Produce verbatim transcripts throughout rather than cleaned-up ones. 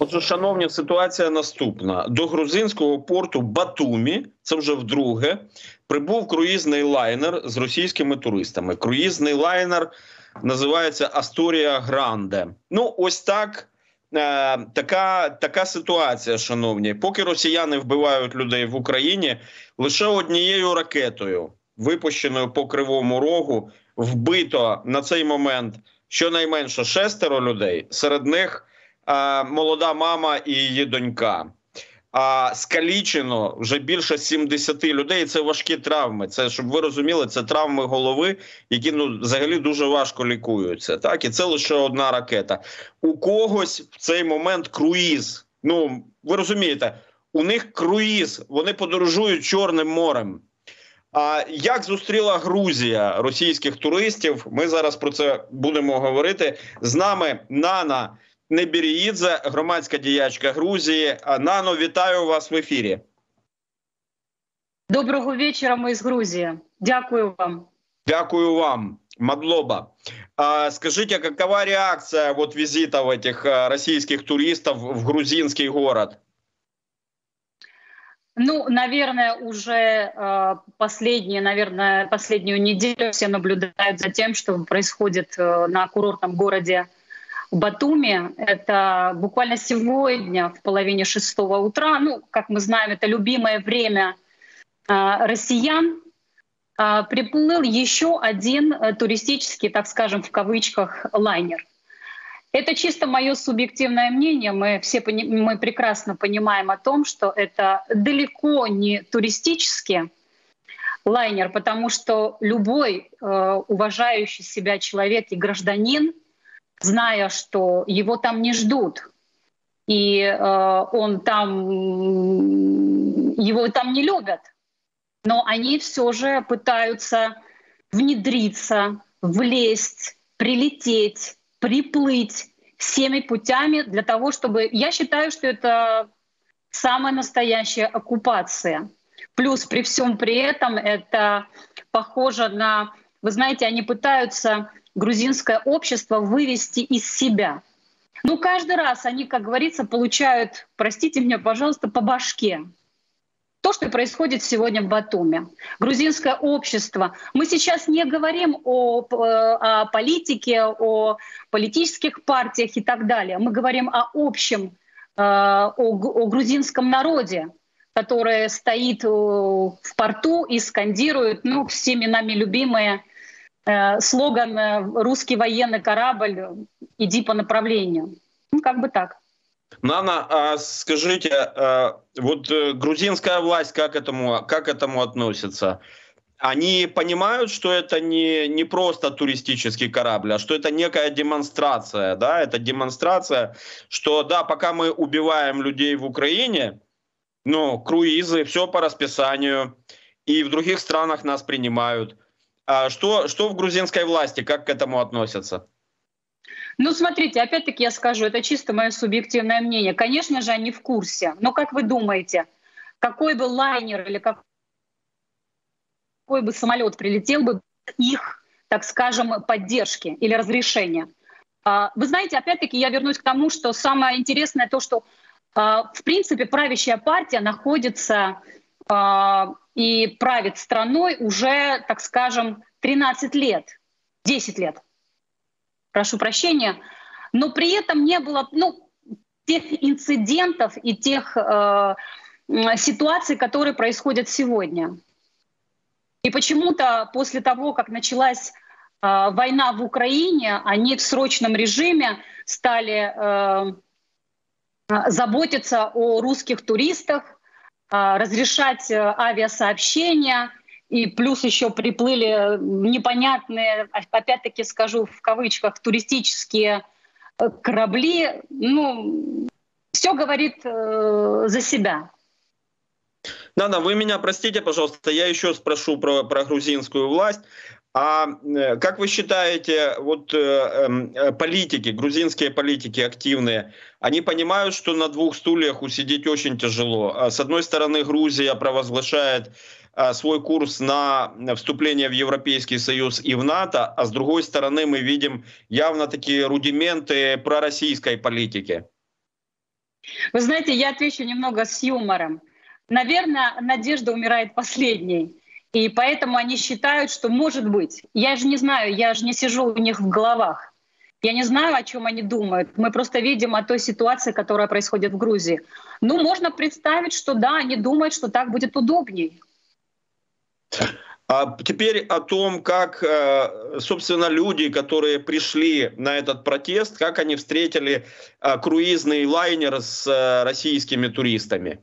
Отже, шановні, ситуація наступна. До грузинського порту Батумі, це вже вдруге, прибув круїзний лайнер з російськими туристами. Круїзний лайнер називається «Асторія Гранде». Ну, ось так, е, така, така ситуація, шановні. Поки росіяни вбивають людей в Україні, лише однією ракетою, випущеною по Кривому Рогу, вбито на цей момент щонайменше шестеро людей, серед них а, молода мама і її донька. А скалічено вже більше сімдесяти людей. Це важкі травми. Це, щоб ви розуміли, це травми голови, які ну взагалі дуже важко лікуються. Так, і це лише одна ракета. У когось в цей момент круїз. Ну, ви розумієте, у них круїз, вони подорожують Чорним морем. А як зустріла Грузія російських туристів? Ми зараз про це будемо говорити. З нами Нана Небіріїдзе, громадська діячка Грузії. Нано, вітаю вас в ефірі. Доброго вечора, ми з Грузії. Дякую вам. Дякую вам, Мадлоба. А, скажите, какова реакция вот визита этих российских туристов в грузинский город? Ну, наверное, уже э, последние, наверное, последнюю неделю все наблюдают за тем, что происходит э, на курортном городе Батуми. Это буквально сегодня в половине шестого утра. Ну, как мы знаем, это любимое время э, россиян. Э, приплыл еще один э, туристический, так скажем, в кавычках, лайнер. Это чисто мое субъективное мнение. Мы все мы прекрасно понимаем о том, что это далеко не туристический лайнер, потому что любой э, уважающий себя человек и гражданин, зная, что его там не ждут, и э, он там, его там не любят, но они все же пытаются внедриться, влезть, прилететь, приплыть всеми путями для того, чтобы... Я считаю, что это самая настоящая оккупация. Плюс при всем при этом это похоже на... Вы знаете, они пытаются грузинское общество вывести из себя. Ну, каждый раз они, как говорится, получают, простите меня, пожалуйста, по башке. То, что происходит сегодня в Батуми. Грузинское общество. Мы сейчас не говорим о, о политике, о политических партиях и так далее. Мы говорим о общем, о, о грузинском народе, который стоит в порту и скандирует, ну, всеми нами любимые слоган «Русский военный корабль, иди по направлению». Ну, как бы так. Нана, а скажите, вот грузинская власть как этому, как этому относится? Они понимают, что это не, не просто туристический корабль, а что это некая демонстрация, да? Это демонстрация, что да, пока мы убиваем людей в Украине, ну, круизы, все по расписанию, и в других странах нас принимают. А что, что в грузинской власти, как к этому относятся? Ну, смотрите, опять-таки я скажу, это чисто мое субъективное мнение. Конечно же, они в курсе. Но как вы думаете, какой бы лайнер или какой бы самолет прилетел бы их, так скажем, поддержки или разрешения? Вы знаете, опять-таки я вернусь к тому, что самое интересное то, что в принципе правящая партия находится и правит страной уже, так скажем, тринадцать лет, десять лет. Прошу прощения, но при этом не было ну, тех инцидентов и тех э, ситуаций, которые происходят сегодня. И почему-то после того, как началась э, война в Украине, они в срочном режиме стали э, заботиться о русских туристах, э, разрешать э, авиасообщения. И плюс еще приплыли непонятные, опять-таки скажу в кавычках, туристические корабли. Ну, все говорит э, за себя. Нана, вы меня простите, пожалуйста, я еще спрошу про, про грузинскую власть. А как вы считаете, вот э, э, политики, грузинские политики активные, они понимают, что на двух стульях усидеть очень тяжело? С одной стороны, Грузия провозглашает свой курс на вступление в Европейский Союз и в НАТО, а с другой стороны мы видим явно такие рудименты пророссийской политики. Вы знаете, я отвечу немного с юмором. Наверное, надежда умирает последней. И поэтому они считают, что может быть. Я же не знаю, я же не сижу у них в головах. Я не знаю, о чем они думают. Мы просто видим о той ситуации, которая происходит в Грузии. Ну, можно представить, что да, они думают, что так будет удобней. А теперь о том, как, собственно, люди, которые пришли на этот протест, как они встретили круизный лайнер с российскими туристами.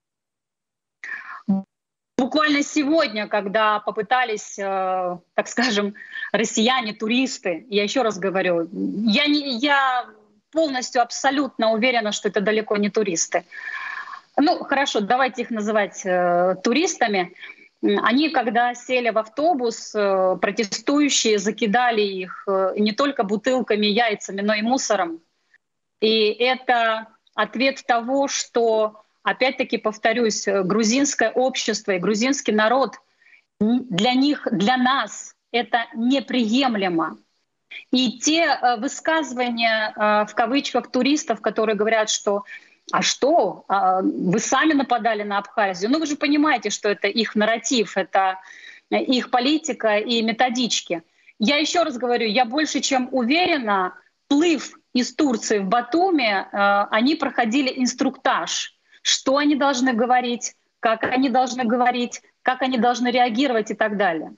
Буквально сегодня, когда попытались, так скажем, россияне, туристы, я еще раз говорю, я, не, я полностью, абсолютно уверена, что это далеко не туристы. Ну, хорошо, давайте их называть э, туристами. Они, когда сели в автобус, э, протестующие закидали их э, не только бутылками, яйцами, но и мусором. И это ответ того, что... Опять-таки, повторюсь, грузинское общество и грузинский народ, для них, для нас это неприемлемо. И те высказывания, в кавычках, туристов, которые говорят, что «а что, вы сами нападали на Абхазию?» Ну вы же понимаете, что это их нарратив, это их политика и методички. Я еще раз говорю, я больше чем уверена, плыв из Турции в Батуми, они проходили инструктаж. Что они должны говорить, как они должны говорить, как они должны реагировать и так далее.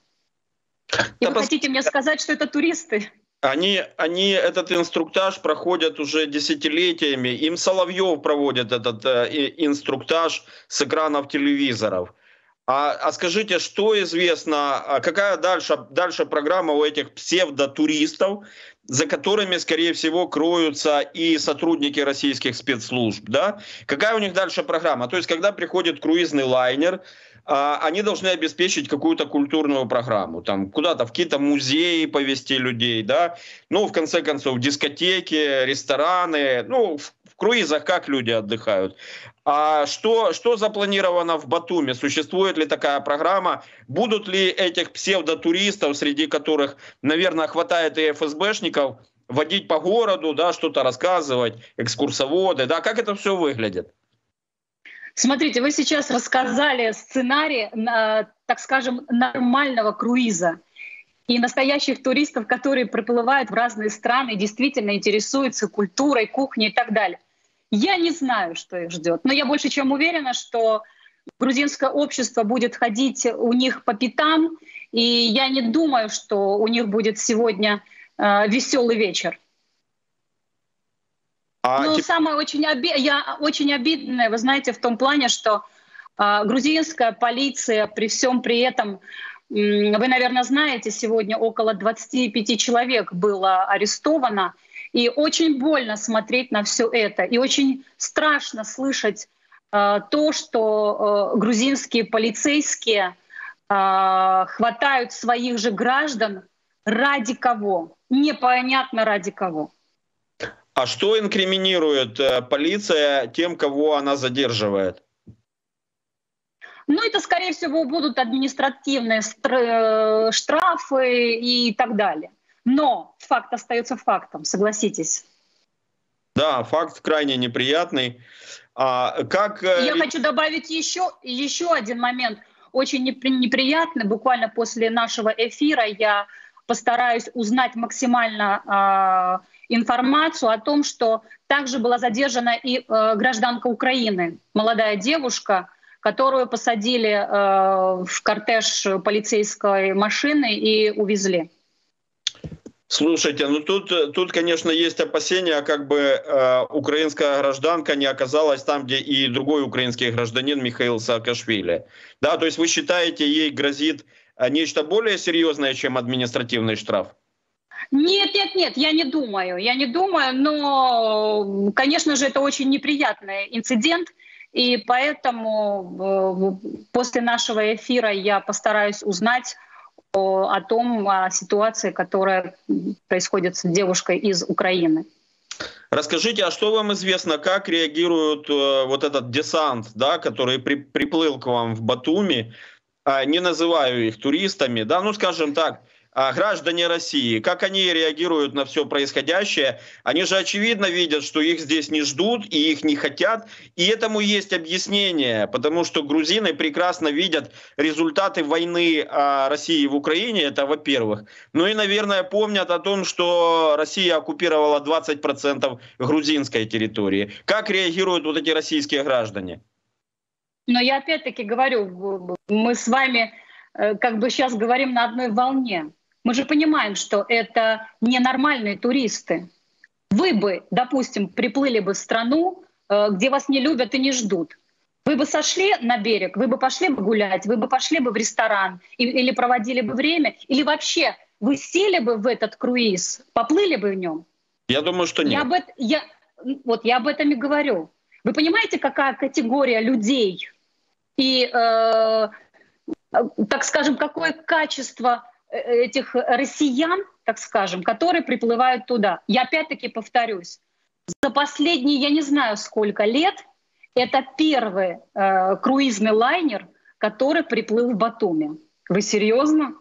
И да вы пос... хотите мне сказать, что это туристы? Они, они этот инструктаж проходят уже десятилетиями. Им Соловьев проводит этот э, инструктаж с экранов телевизоров. А, а скажите, что известно, какая дальше, дальше программа у этих псевдотуристов, за которыми, скорее всего, кроются и сотрудники российских спецслужб, да? Какая у них дальше программа? То есть, когда приходит круизный лайнер, они должны обеспечить какую-то культурную программу, там куда-то в какие-то музеи повезти людей, да? Ну, в конце концов, дискотеки, рестораны, ну, в, в круизах как люди отдыхают. А что, что запланировано в Батуми? Существует ли такая программа? Будут ли этих псевдотуристов, среди которых, наверное, хватает и эф эс бэшников, водить по городу, да, что-то рассказывать, экскурсоводы, да? Как это все выглядит? Смотрите, вы сейчас рассказали сценарий, так скажем, нормального круиза и настоящих туристов, которые приплывают в разные страны, действительно интересуются культурой, кухней и так далее. Я не знаю, что их ждет, но я больше чем уверена, что грузинское общество будет ходить у них по пятам, и я не думаю, что у них будет сегодня э, веселый вечер. А ну, тип... самое очень, оби... я, очень обидное, вы знаете, в том плане, что э, грузинская полиция при всем при этом, э, вы, наверное, знаете, сегодня около двадцати пяти человек было арестовано. И очень больно смотреть на все это. И очень страшно слышать э, то, что э, грузинские полицейские э, хватают своих же граждан ради кого? Непонятно ради кого. А что инкриминирует э, полиция тем, кого она задерживает? Ну, это, скорее всего, будут административные штрафы и так далее. Но факт остается фактом, согласитесь. Да, факт крайне неприятный. А как... Я хочу добавить еще, еще один момент, очень неприятный. Буквально после нашего эфира я постараюсь узнать максимально э, информацию о том, что также была задержана и э, гражданка Украины, молодая девушка, которую посадили э, в кортеж полицейской машины и увезли. Слушайте, ну тут, тут, конечно, есть опасения, как бы э, украинская гражданка не оказалась там, где и другой украинский гражданин Михаил Саакашвили. Да, то есть вы считаете, ей грозит нечто более серьезное, чем административный штраф? Нет, нет, нет, я не думаю, я не думаю, но, конечно же, это очень неприятный инцидент, и поэтому э, после нашего эфира я постараюсь узнать О, о том, о ситуации, которая происходит с девушкой из Украины. Расскажите, а что вам известно, как реагирует э, вот этот десант, да, который при, приплыл к вам в Батуми? Э, не называю их туристами, да, ну скажем так, а, граждане России, как они реагируют на все происходящее? Они же очевидно видят, что их здесь не ждут и их не хотят. И этому есть объяснение, потому что грузины прекрасно видят результаты войны а, России в Украине, это во-первых. Ну и, наверное, помнят о том, что Россия оккупировала двадцать процентов грузинской территории. Как реагируют вот эти российские граждане? Но я опять-таки говорю, мы с вами как бы сейчас говорим на одной волне. Мы же понимаем, что это ненормальные туристы. Вы бы, допустим, приплыли бы в страну, где вас не любят и не ждут. Вы бы сошли на берег, вы бы пошли бы гулять, вы бы пошли бы в ресторан или проводили бы время, или вообще вы сели бы в этот круиз, поплыли бы в нем? Я думаю, что нет. Я об, я, вот я об этом и говорю. Вы понимаете, какая категория людей и, э, так скажем, какое качество этих россиян, так скажем, которые приплывают туда? Я опять-таки повторюсь, за последние, я не знаю сколько лет, это первый э, круизный лайнер, который приплыл в Батуми. Вы серьезно?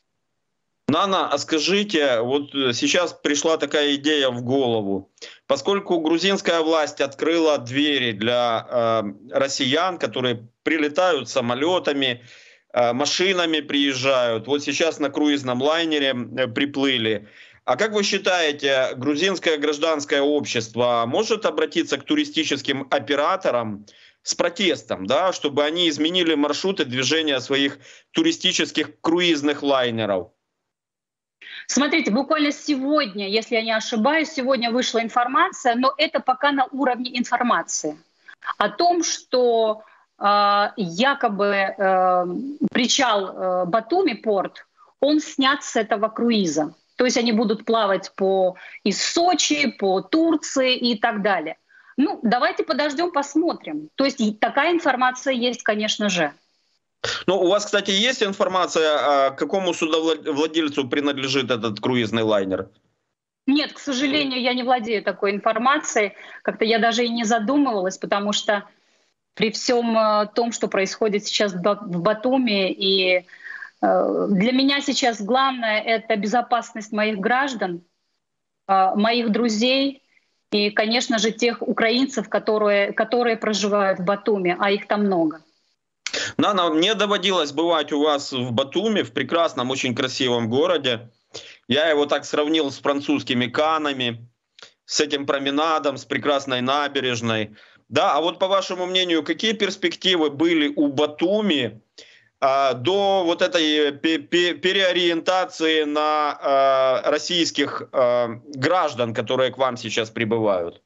Нана, а скажите, вот сейчас пришла такая идея в голову. Поскольку грузинская власть открыла двери для э, россиян, которые прилетают самолетами, э, машинами приезжают, вот сейчас на круизном лайнере э, приплыли. А как вы считаете, грузинское гражданское общество может обратиться к туристическим операторам с протестом, да, чтобы они изменили маршруты движения своих туристических круизных лайнеров? Смотрите, буквально сегодня, если я не ошибаюсь, сегодня вышла информация, но это пока на уровне информации, о том, что э, якобы э, причал э, Батуми, порт, он снят с этого круиза. То есть они будут плавать по из Сочи, по Турции и так далее. Ну, давайте подождем, посмотрим. То есть такая информация есть, конечно же. Ну, у вас, кстати, есть информация, какому судовладельцу принадлежит этот круизный лайнер? Нет, к сожалению, я не владею такой информацией. Как-то я даже и не задумывалась, потому что при всем том, что происходит сейчас в Батуми, и для меня сейчас главное — это безопасность моих граждан, моих друзей и, конечно же, тех украинцев, которые, которые проживают в Батуми, а их там много. Нана, мне доводилось бывать у вас в Батуми, в прекрасном, очень красивом городе. Я его так сравнил с французскими Каннами, с этим променадом, с прекрасной набережной. Да, а вот по вашему мнению, какие перспективы были у Батуми а, до вот этой переориентации на а, российских а, граждан, которые к вам сейчас прибывают?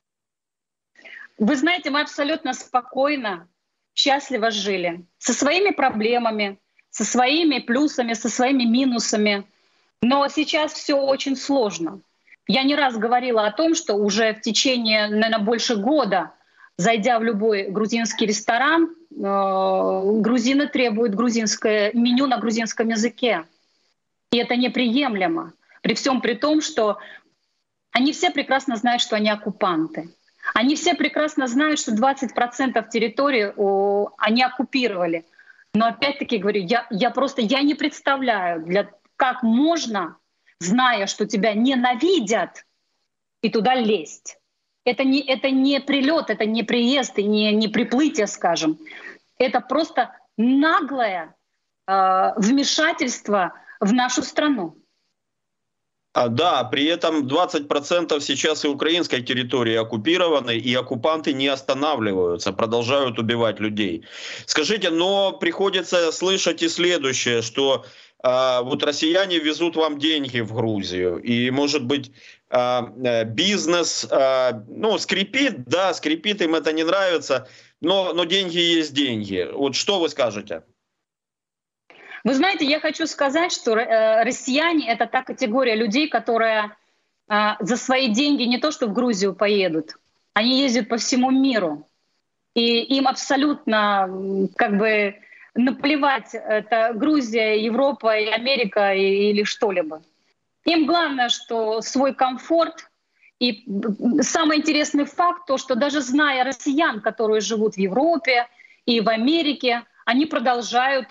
Вы знаете, мы абсолютно спокойно, счастливо жили, со своими проблемами, со своими плюсами, со своими минусами. Но сейчас все очень сложно. Я не раз говорила о том, что уже в течение, наверное, больше года, зайдя в любой грузинский ресторан, грузины требуют грузинское меню на грузинском языке. И это неприемлемо. При всем при том, что они все прекрасно знают, что они оккупанты. Они все прекрасно знают, что двадцать процентов территории о, они оккупировали. Но опять-таки говорю, я, я просто я не представляю, для, как можно, зная, что тебя ненавидят, и туда лезть. Это не, это не прилет, это не приезд и не, не приплытие, скажем. Это просто наглое э, вмешательство в нашу страну. А, да, при этом двадцать процентов сейчас и украинской территории оккупированы, и оккупанты не останавливаются, продолжают убивать людей. Скажите, но приходится слышать и следующее, что а, вот россияне везут вам деньги в Грузию, и, может быть, а, бизнес, а, ну, скрипит, да, скрипит, им это не нравится, но, но деньги есть деньги. Вот что вы скажете? Вы знаете, я хочу сказать, что э, россияне — это та категория людей, которая э, за свои деньги не то что в Грузию поедут, они ездят по всему миру. И им абсолютно как бы наплевать, это Грузия, Европа, Америка или что-либо. Им главное, что свой комфорт. И самый интересный факт, то, что даже зная россиян, которые живут в Европе и в Америке, они продолжают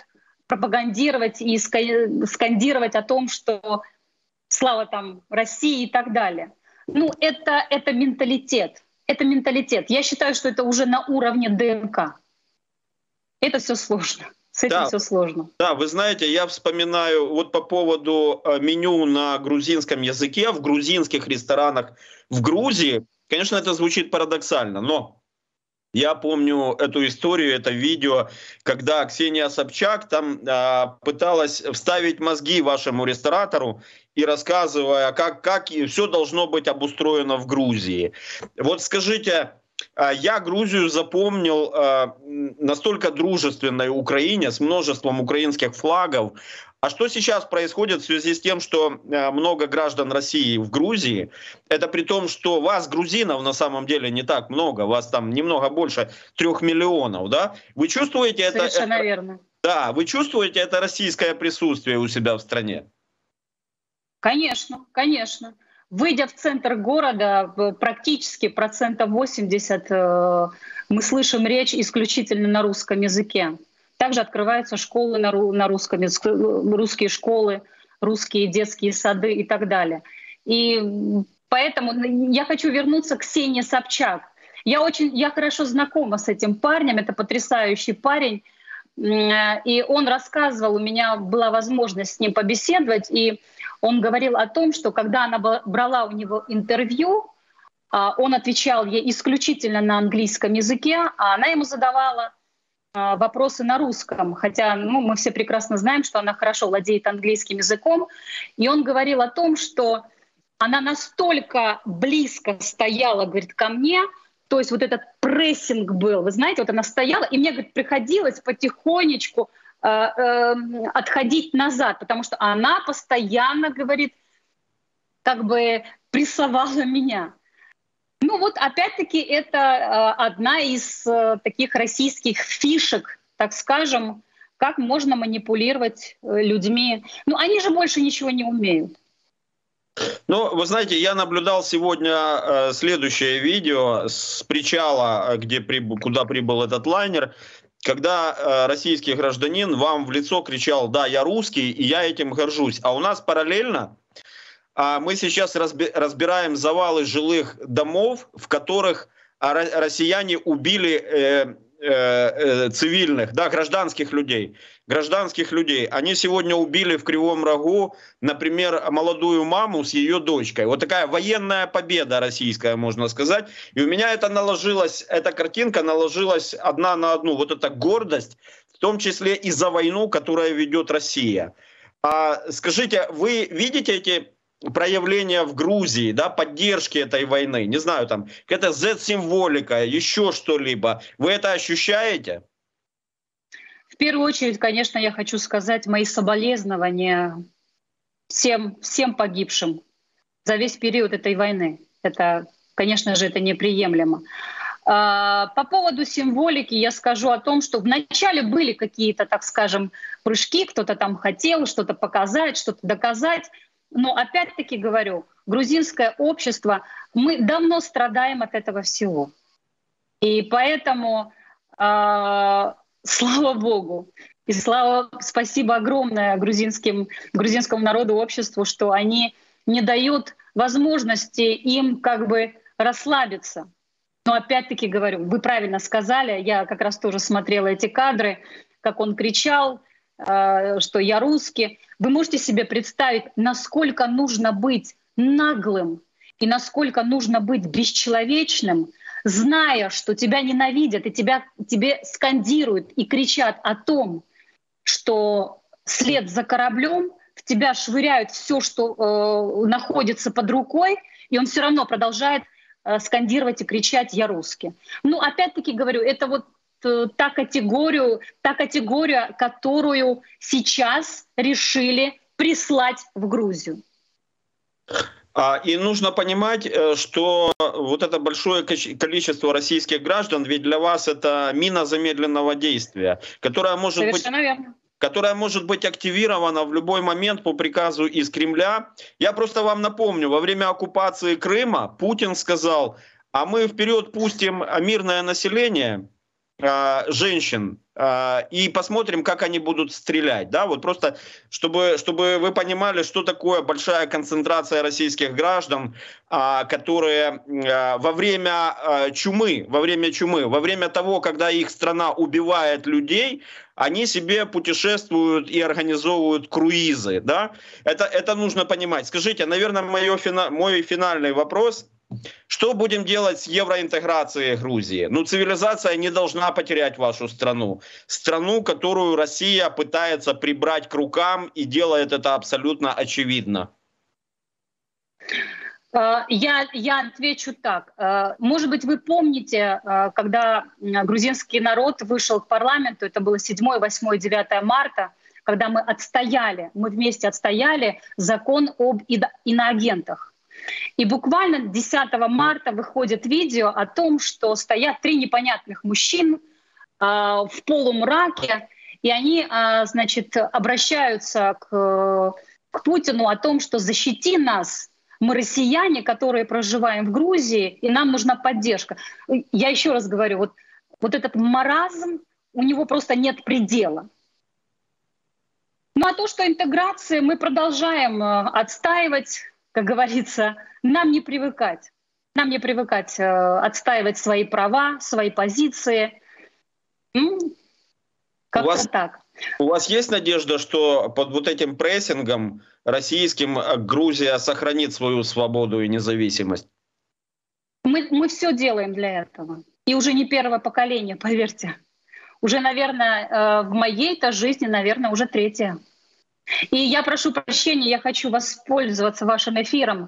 пропагандировать и скандировать о том, что слава там России и так далее. Ну, это, это менталитет. Это менталитет. Я считаю, что это уже на уровне ДНК. Это все сложно. С этим Да. все сложно. Да, вы знаете, я вспоминаю вот по поводу меню на грузинском языке в грузинских ресторанах в Грузии. Конечно, это звучит парадоксально, но я помню эту историю, это видео, когда Ксения Собчак там э, пыталась вставить мозги вашему ресторатору и рассказывая, как, как все должно быть обустроено в Грузии. Вот скажите, э, я Грузию запомнил э, настолько дружественной Украине, с множеством украинских флагов. А что сейчас происходит в связи с тем, что много граждан России в Грузии? Это при том, что вас, грузинов, на самом деле не так много, вас там немного больше трех миллионов, да? Вы чувствуете это? Совершенно верно. Да, вы чувствуете это российское присутствие у себя в стране? Конечно, конечно. Выйдя в центр города, практически процентов восемьдесят мы слышим речь исключительно на русском языке. Также открываются школы на, ру, на русском, русские школы, русские детские сады и так далее. И поэтому я хочу вернуться к Ксении Собчак. Я, очень, я хорошо знакома с этим парнем, это потрясающий парень. И он рассказывал, у меня была возможность с ним побеседовать, и он говорил о том, что когда она брала у него интервью, он отвечал ей исключительно на английском языке, а она ему задавала вопросы на русском, хотя ну, мы все прекрасно знаем, что она хорошо владеет английским языком. И он говорил о том, что она настолько близко стояла, говорит, ко мне, то есть вот этот прессинг был, вы знаете, вот она стояла, и мне, говорит, приходилось потихонечку э, э, отходить назад, потому что она постоянно, говорит, как бы прессовала меня. Ну вот опять-таки это э, одна из э, таких российских фишек, так скажем, как можно манипулировать э, людьми. Ну они же больше ничего не умеют. Ну, вы знаете, я наблюдал сегодня э, следующее видео с причала, где прибыл, куда прибыл этот лайнер, когда э, российский гражданин вам в лицо кричал: «Да, я русский, и я этим горжусь». А у нас параллельно А мы сейчас разбираем завалы жилых домов, в которых россияне убили э, э, цивильных, да, гражданских людей. Гражданских людей. Они сегодня убили в Кривом Рогу, например, молодую маму с ее дочкой. Вот такая военная победа российская, можно сказать. И у меня это наложилось, эта картинка наложилась одна на одну. Вот эта гордость, в том числе и за войну, которую ведет Россия. А скажите, вы видите эти проявления в Грузии, да, поддержки этой войны, не знаю, там, какая-то зет-символика, еще что-либо, вы это ощущаете? В первую очередь, конечно, я хочу сказать мои соболезнования всем, всем погибшим за весь период этой войны. Это, конечно же, это неприемлемо. По поводу символики я скажу о том, что вначале были какие-то, так скажем, прыжки, кто-то там хотел что-то показать, что-то доказать. Но опять-таки говорю, грузинское общество, мы давно страдаем от этого всего. И поэтому э, слава Богу, и слава, спасибо огромное грузинским, грузинскому народу, обществу, что они не дают возможности им как бы расслабиться. Но опять-таки говорю, вы правильно сказали, я как раз тоже смотрела эти кадры, как он кричал, что я русский. Вы можете себе представить, насколько нужно быть наглым и насколько нужно быть бесчеловечным, зная, что тебя ненавидят и тебя, тебе скандируют и кричат о том, что след за кораблем, в тебя швыряют все, что э, находится под рукой, и он все равно продолжает э, скандировать и кричать «я русский». Ну, опять-таки говорю, это вот та категорию, та категория, которую сейчас решили прислать в Грузию. И нужно понимать, что вот это большое количество российских граждан, ведь для вас это мина замедленного действия, которая может Совершенно быть... верно. которая может быть активирована в любой момент по приказу из Кремля. Я просто вам напомню, во время оккупации Крыма Путин сказал: а мы вперед пустим мирное население, женщин, и посмотрим, как они будут стрелять. Да? Вот просто, чтобы, чтобы вы понимали, что такое большая концентрация российских граждан, которые во время чумы, во время чумы, во время того, когда их страна убивает людей, они себе путешествуют и организовывают круизы. Да? Это, это нужно понимать. Скажите, наверное, мое, мой финальный вопрос. Что будем делать с евроинтеграцией Грузии? Ну, цивилизация не должна потерять вашу страну. Страну, которую Россия пытается прибрать к рукам и делает это абсолютно очевидно. Я, я отвечу так. Может быть, вы помните, когда грузинский народ вышел к парламенту, это было седьмое, восьмое, девятое марта, когда мы отстояли, мы вместе отстояли закон об иноагентах. И буквально десятого марта выходит видео о том, что стоят три непонятных мужчин э, в полумраке, и они, э, значит, обращаются к, к Путину о том, что защити нас, мы россияне, которые проживаем в Грузии, и нам нужна поддержка. Я еще раз говорю, вот, вот этот маразм, у него просто нет предела. Ну а то, что интеграция, мы продолжаем э, отстаивать. Как говорится, нам не привыкать. Нам не привыкать э, отстаивать свои права, свои позиции. Как-то так. У вас есть надежда, что под вот этим прессингом российским Грузия сохранит свою свободу и независимость? Мы, мы все делаем для этого. И уже не первое поколение, поверьте. Уже, наверное, э, в моей-то жизни, наверное, уже третье. И я прошу прощения, я хочу воспользоваться вашим эфиром.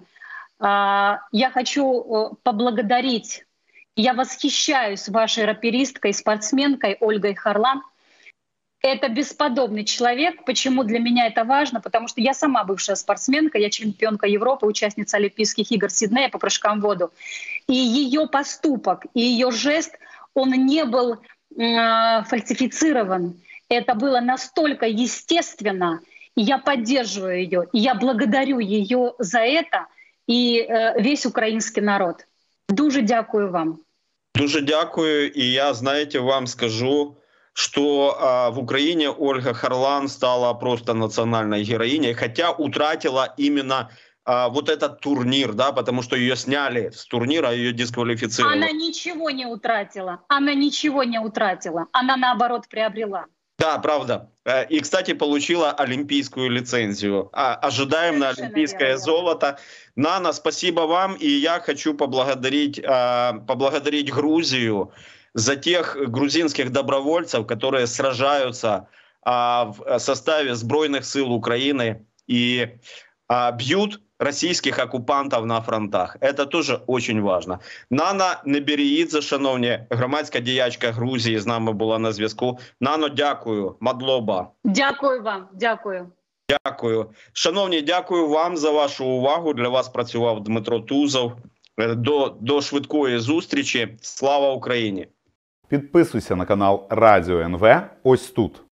Я хочу поблагодарить. Я восхищаюсь вашей раперисткой, спортсменкой Ольгой Харлан. Это бесподобный человек. Почему для меня это важно? Потому что я сама бывшая спортсменка, я чемпионка Европы, участница Олимпийских игр Сиднея по прыжкам в воду. И ее поступок, и ее жест, он не был э, фальсифицирован. Это было настолько естественно. И я поддерживаю ее, и я благодарю ее за это и э, весь український народ. Дуже дякую вам. Дуже дякую, и я, знаете, вам скажу, что э, в Украине Ольга Харлан стала просто национальной героиней, хотя утратила именно э, вот этот турнир, да, потому что ее сняли с турнира, ее дисквалифицировали. Она ничего не утратила, она ничего не утратила, она наоборот приобрела. Да, правда. И, кстати, получила олимпийскую лицензию. Ожидаем на олимпийское золото. Нана, спасибо вам. И я хочу поблагодарить, поблагодарить Грузию за тех грузинских добровольцев, которые сражаются в составе Збройных сил Украины и бьют российских окупантів на фронтах. Це теж дуже важливо. Нана Неберіїдзе, шановні, громадська діячка Грузії, з нами була на зв'язку. Нано, дякую. Мадлоба. Дякую вам. Дякую. Дякую. Шановні, дякую вам за вашу увагу. Для вас працював Дмитро Тузов. До, до швидкої зустрічі. Слава Україні! Підписуйся на канал Радіо ен ве ось тут.